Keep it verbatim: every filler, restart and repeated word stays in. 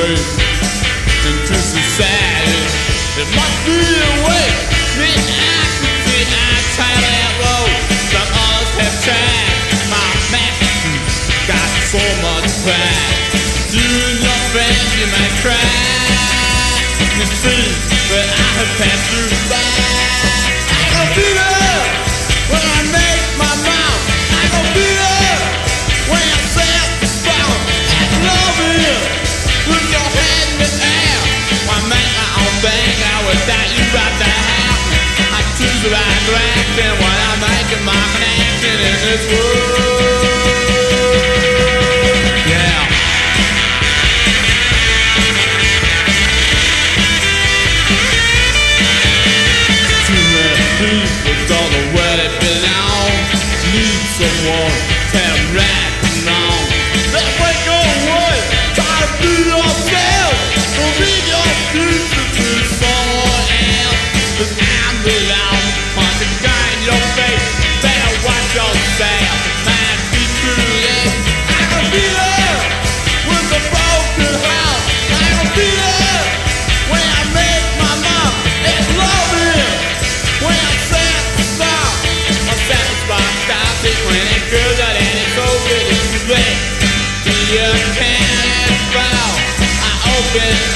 way into society. It must be a way me I can see I try that road. Some others have tried. My masterpiece got so much pride. You and your friends, you might cry. You see that I have passed through by. I gon' be there when I make my mouth. I gon' be there when I set the spot. And love you, put your hand in the air. I make my own thing, I without you right there. I choose the right direction when I'm making my connection in this world. Yeah. Too many people don't know where they belong. Need someone tell them right and wrong. That way go away, try to be yourself. Don't leave your future to someone else. Cause I'm belong, want to guide your face. Better watch yourself, might be true, yeah. I can be there with the broken heart. I can be there when I make my mark. It's loving when I set the spot. I set the spot, stop it when it's good, and it's over, it's too late. Do you can't fall? I open